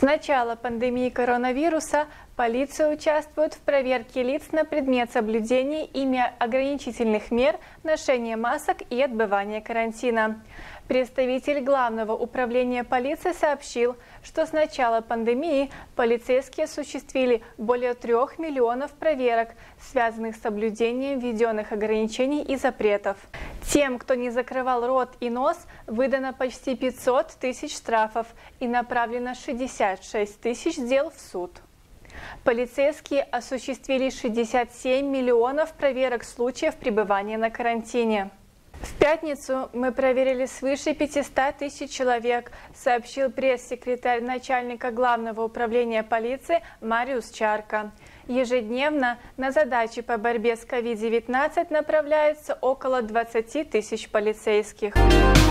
начала пандемии коронавируса полиция участвует в проверке лиц на предмет соблюдения ими ограничительных мер, ношения масок и отбывания карантина. Представитель Главного управления полиции сообщил, что с начала пандемии полицейские осуществили более 3 миллионов проверок, связанных с соблюдением введенных ограничений и запретов. Тем, кто не закрывал рот и нос, выдано почти 500 тысяч штрафов и направлено 66 тысяч дел в суд. Полицейские осуществили 67 миллионов проверок случаев пребывания на карантине. В пятницу мы проверили свыше 500 тысяч человек, сообщил пресс-секретарь начальника Главного управления полиции Мариус Чарка. Ежедневно на задачи по борьбе с COVID-19 направляется около 20 тысяч полицейских.